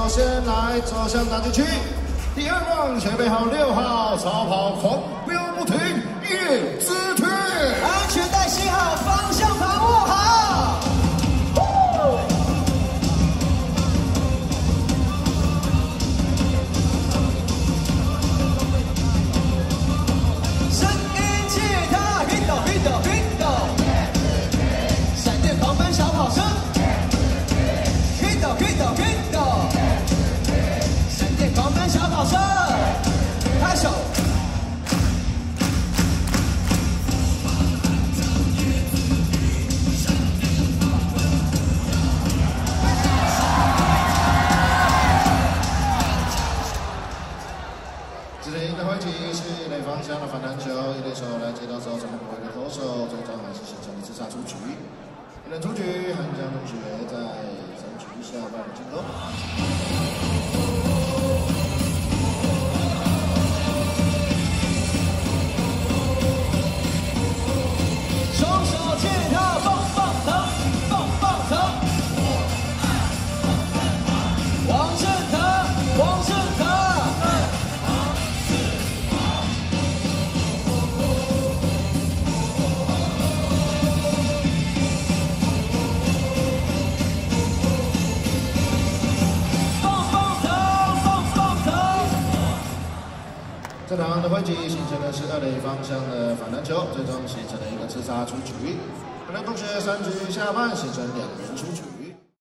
先来走向大禁区，第二棒前备好6号，超跑狂飙不停，叶之腿， 安全带系好，方向盘握好。声音吉他，Hito，闪电狂奔小跑车。Hito，闪电狂奔小跑车，拍手。 这里的挥击是一垒方向的反弹球，一垒手来接到之后，怎么回的投手，最终还是形成了自杀出局。一人出局，韩江同学在争取下半场进攻。 双手接他，棒棒糖，棒棒糖。往上爬，往上爬。 这场的挥击形成的是2垒方向的反弹球，最终形成了一个自杀出局。本人同学3局下半形成2人出局。